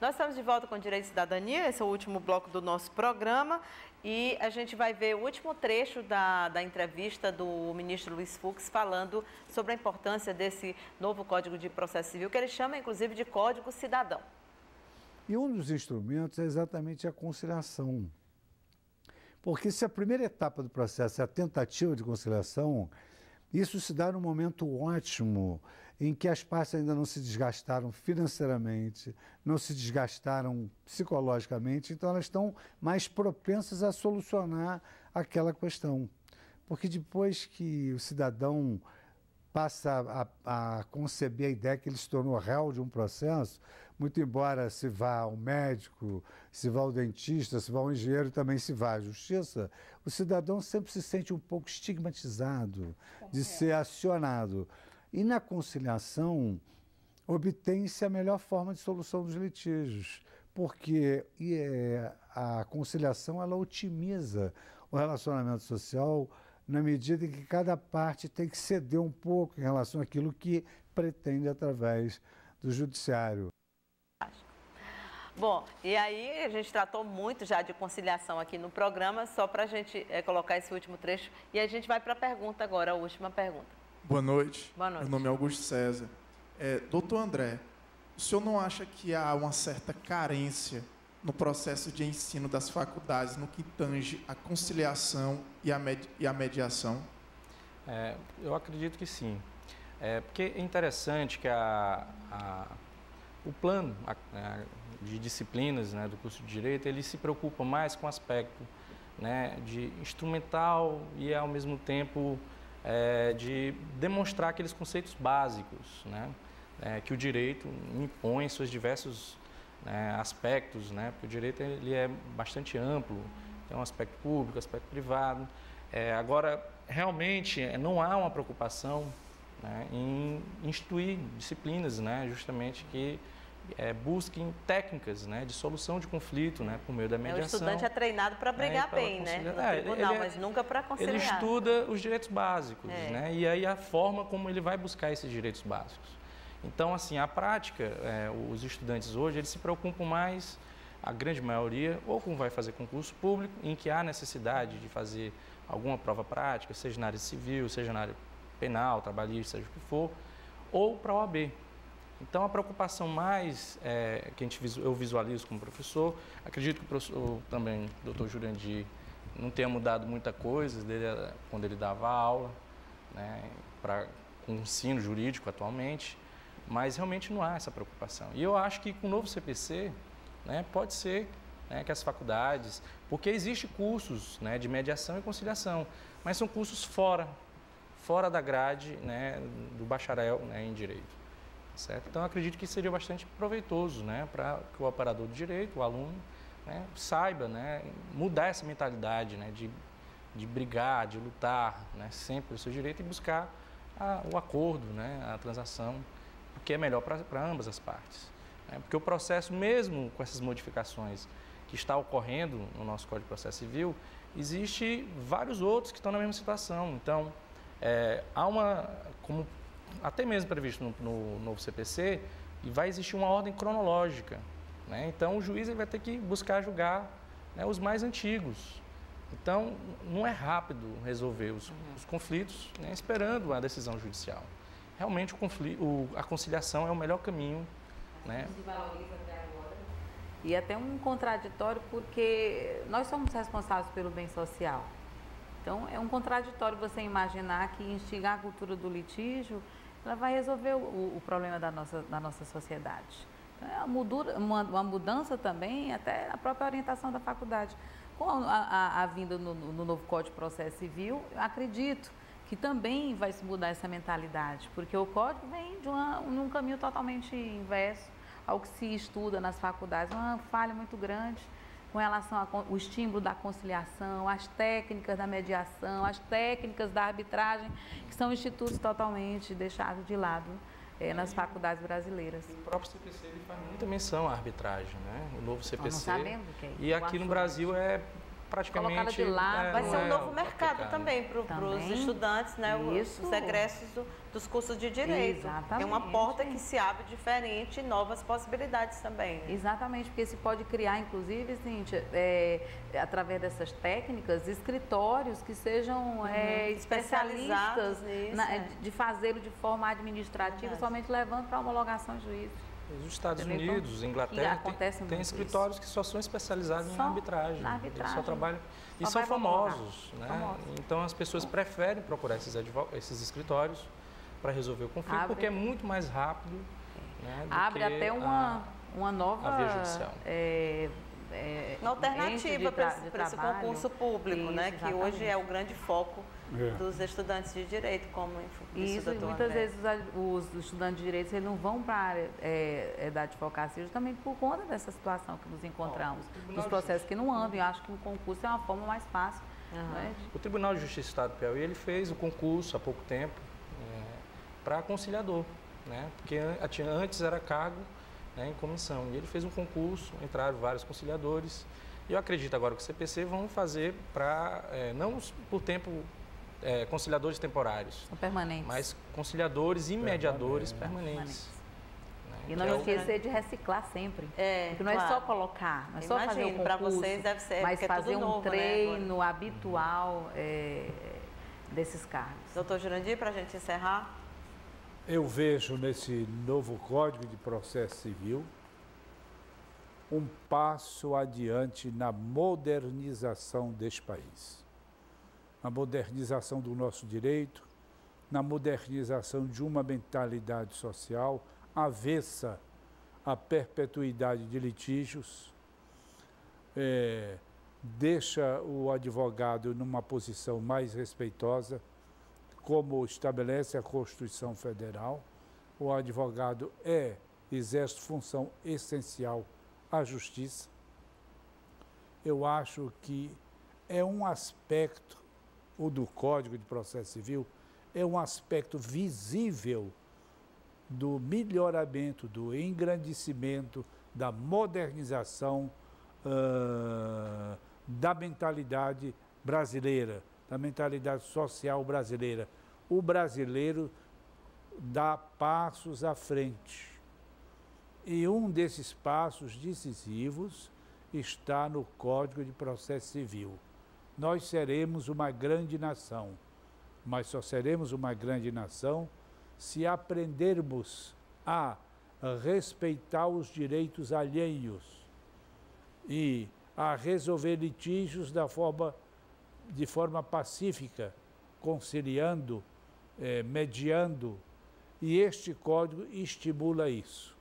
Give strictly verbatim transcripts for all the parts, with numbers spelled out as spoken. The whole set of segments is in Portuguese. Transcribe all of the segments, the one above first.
Nós estamos de volta com Direito e Cidadania, esse é o último bloco do nosso programa e a gente vai ver o último trecho da, da entrevista do ministro Luiz Fux falando sobre a importância desse novo Código de Processo Civil, que ele chama inclusive de Código Cidadão. E um dos instrumentos é exatamente a conciliação. Porque se a primeira etapa do processo é a tentativa de conciliação, isso se dá num momento ótimo em que as partes ainda não se desgastaram financeiramente, não se desgastaram psicologicamente, então elas estão mais propensas a solucionar aquela questão. Porque depois que o cidadão passa a, a conceber a ideia que ele se tornou réu de um processo, muito embora se vá ao médico, se vá ao dentista, se vá ao engenheiro, também se vá à justiça, o cidadão sempre se sente um pouco estigmatizado de ser acionado. E na conciliação, obtém-se a melhor forma de solução dos litígios, porque e é, a conciliação ela otimiza o relacionamento social na medida em que cada parte tem que ceder um pouco em relação àquilo que pretende através do judiciário. Bom, e aí a gente tratou muito já de conciliação aqui no programa, só para a gente é, colocar esse último trecho, e a gente vai para a pergunta agora, a última pergunta. Boa noite. Boa noite. Meu nome é Augusto César. É, doutor André, o senhor não acha que há uma certa carência no processo de ensino das faculdades no que tange a conciliação e a, med e a mediação? É, eu acredito que sim. É, porque é interessante que a, a, o plano a, a, de disciplinas, né, do curso de Direito, ele se preocupa mais com o aspecto, né, de instrumental e, ao mesmo tempo, é, de demonstrar aqueles conceitos básicos, né, é, que o direito impõe em seus diversos, né, aspectos, né, porque o direito ele é bastante amplo, tem um aspecto público, aspecto privado. É, agora, realmente, não há uma preocupação, né, em instituir disciplinas, né, justamente que é, busquem técnicas, né, de solução de conflito, né, por meio da mediação. O estudante é treinado para brigar é, bem, né, no é, tribunal, ele, mas nunca para conciliar. Ele estuda os direitos básicos, é. né, e aí a forma como ele vai buscar esses direitos básicos. Então, assim, a prática, é, os estudantes hoje, eles se preocupam mais, a grande maioria, ou como vai fazer concurso público, em que há necessidade de fazer alguma prova prática, seja na área civil, seja na área penal, trabalhista, seja o que for, ou para a O A B. Então, a preocupação mais é, que a gente, eu visualizo como professor, acredito que o professor também, o doutor Jurandir, não tenha mudado muita coisa dele, quando ele dava aula, né, pra, com o ensino jurídico atualmente, mas realmente não há essa preocupação. E eu acho que com o novo C P C, né, pode ser, né, que as faculdades, porque existem cursos, né, de mediação e conciliação, mas são cursos fora, fora da grade, né, do bacharel, né, em Direito. Certo? Então, eu acredito que seria bastante proveitoso, né, para que o operador de direito, o aluno, né, saiba, né, mudar essa mentalidade, né, de, de brigar, de lutar, né, sempre pelo seu direito e buscar a, o acordo, né, a transação, o que é melhor para ambas as partes. Né? Porque o processo, mesmo com essas modificações que está ocorrendo no nosso Código de Processo Civil, existe vários outros que estão na mesma situação. Então, é, há uma, como até mesmo previsto no, no novo C P C, e vai existir uma ordem cronológica, né? Então, o juiz ele vai ter que buscar julgar, né, os mais antigos. Então, não é rápido resolver os, uhum. os conflitos, né, esperando a decisão judicial. Realmente, o conflito, o, a conciliação é o melhor caminho. Né? Se valoriza até agora. E até um contraditório, porque nós somos responsáveis pelo bem social. Então, é um contraditório você imaginar que instigar a cultura do litígio ela vai resolver o, o problema da nossa, da nossa sociedade. Então, é uma, uma, uma mudança também, até a própria orientação da faculdade. Com a, a, a vinda no, no novo Código de Processo Civil, eu acredito que também vai se mudar essa mentalidade, porque o Código vem de uma, um caminho totalmente inverso ao que se estuda nas faculdades, uma falha muito grande com relação ao estímulo da conciliação, as técnicas da mediação, as técnicas da arbitragem, que são institutos totalmente deixados de lado é, nas faculdades brasileiras. O próprio C P C ele faz muita menção à arbitragem, né? O novo C P C. Nós não sabemos o que é. E aqui no Brasil é praticamente... Colocada de lado. é, Vai não ser um é novo mercado aplicado. também para os Também. estudantes, né? Os, Isso. os egressos do- dos cursos de Direito. É uma Exatamente. porta que se abre diferente e novas possibilidades também. Né? Exatamente, porque se pode criar, inclusive, Cíntia, é, através dessas técnicas, escritórios que sejam é, Especializados especialistas nisso, na- é. de fazê-lo de forma administrativa, Verdade. somente levando para homologação de juízo. Os Estados Entendeu? Unidos, Que Inglaterra, acontece tem, tem muito escritórios que só são especializados Só em arbitragem. na Eles arbitragem. só trabalham e Só são vai pra homologar. famosos, né? Famosos. Então as pessoas preferem procurar esses, advo- esses escritórios para resolver o conflito, Abre- porque é muito mais rápido. Né, do Abre que até uma, a- uma nova a via judicial. é, é, Uma alternativa ente de para tra- esse, de para esse trabalho. concurso público, Isso, né? Que hoje exatamente. é o grande foco É. dos estudantes de Direito, como disse Isso, o e doutor muitas André. vezes os, ad- os estudantes de direitos eles não vão para a área é, é, da advocacia justamente por conta dessa situação que nos encontramos, Tribunal dos de processos que não andam, e acho que o concurso é uma forma mais fácil. Aham. Né, de- O Tribunal de Justiça do Estado do Piauí ele fez um concurso há pouco tempo para conciliador, né? Porque an- tinha- antes era cargo, né, em comissão. E ele fez um concurso, entraram vários conciliadores. E eu acredito agora que o C P C vão fazer para, não os- por tempo, é, conciliadores temporários, São permanentes. mas conciliadores e mediadores Permanentes. permanentes. né? E Que não é o- esquecer de reciclar sempre. É, Porque não é claro. só colocar, não é só fazer o Imagino, pra concurso, vocês deve ser, mas porque é tudo fazer um novo, né, treino habitual é, desses cargos. Doutor Jurandir, para a gente encerrar. Eu vejo nesse novo Código de Processo Civil um passo adiante na modernização deste país, na modernização do nosso direito, na modernização de uma mentalidade social avessa à perpetuidade de litígios, é, deixa o advogado numa posição mais respeitosa, como estabelece a Constituição Federal. O advogado é, exerce função essencial à justiça. Eu acho que é um aspecto, o do Código de Processo Civil, é um aspecto visível do melhoramento, do engrandecimento, da modernização uh, da mentalidade brasileira, da mentalidade social brasileira. O brasileiro dá passos à frente. E um desses passos decisivos está no Código de Processo Civil. Nós seremos uma grande nação, mas só seremos uma grande nação se aprendermos a respeitar os direitos alheios e a resolver litígios da forma, de forma pacífica, conciliando, eh, mediando, e este código estimula isso.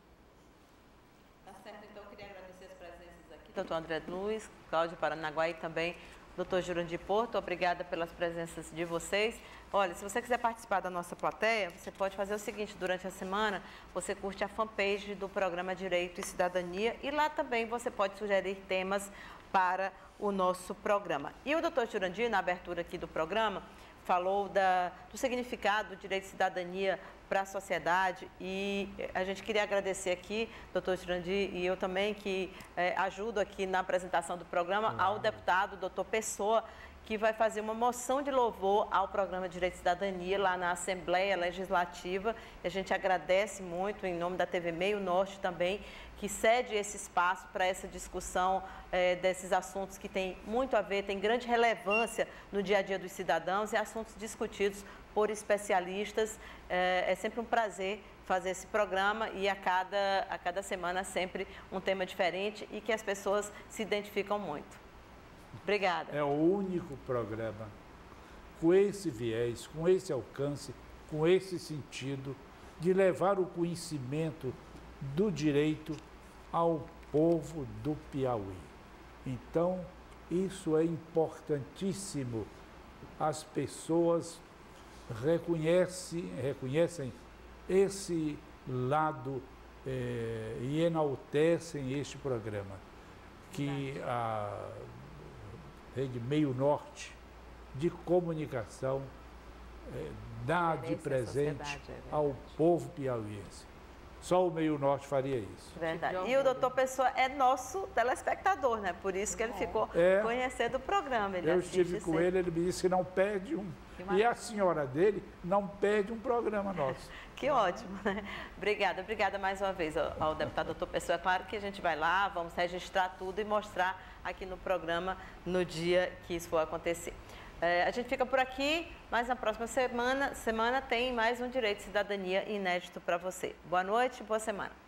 Tá certo, então eu queria agradecer as presenças aqui, doutor André Luiz, Cláudio Paranaguá e também doutor Jurandir Porto, obrigada pelas presenças de vocês. Olha, se você quiser participar da nossa plateia, você pode fazer o seguinte, durante a semana, você curte a fanpage do programa Direito e Cidadania e lá também você pode sugerir temas para o nosso programa. E o doutor Jurandir, na abertura aqui do programa, falou da, do significado do direito e cidadania para a sociedade e a gente queria agradecer aqui, doutor Jurandir, e eu também que eh, ajudo aqui na apresentação do programa, ao deputado doutor Pessoa, que vai fazer uma moção de louvor ao programa Direito e Cidadania lá na Assembleia Legislativa. E a gente agradece muito, em nome da T V Meio Norte também, que cede esse espaço para essa discussão eh, desses assuntos que tem muito a ver, tem grande relevância no dia a dia dos cidadãos e assuntos discutidos por especialistas. É, é sempre um prazer fazer esse programa e a cada, a cada semana sempre um tema diferente e que as pessoas se identificam muito. Obrigada. É o único programa com esse viés, com esse alcance, com esse sentido de levar o conhecimento do direito ao povo do Piauí. Então, isso é importantíssimo. As pessoas reconhecem, reconhecem esse lado eh, e enaltecem este programa, que a Rede Meio Norte de comunicação eh, dá de presente ao povo piauiense. Só o Meio Norte faria isso. Verdade. E o doutor Pessoa é nosso telespectador, né? Por isso que ele ficou é, conhecendo o programa. Ele eu estive com sempre. ele, ele me disse que não perde um. E a senhora dele não perde um programa nosso. Que ótimo, né? Obrigada, obrigada mais uma vez ao, ao deputado doutor Pessoa. É claro que a gente vai lá, vamos registrar tudo e mostrar aqui no programa no dia que isso for acontecer. É, a gente fica por aqui, mas na próxima semana, semana tem mais um Direito de Cidadania inédito para você. Boa noite, boa semana.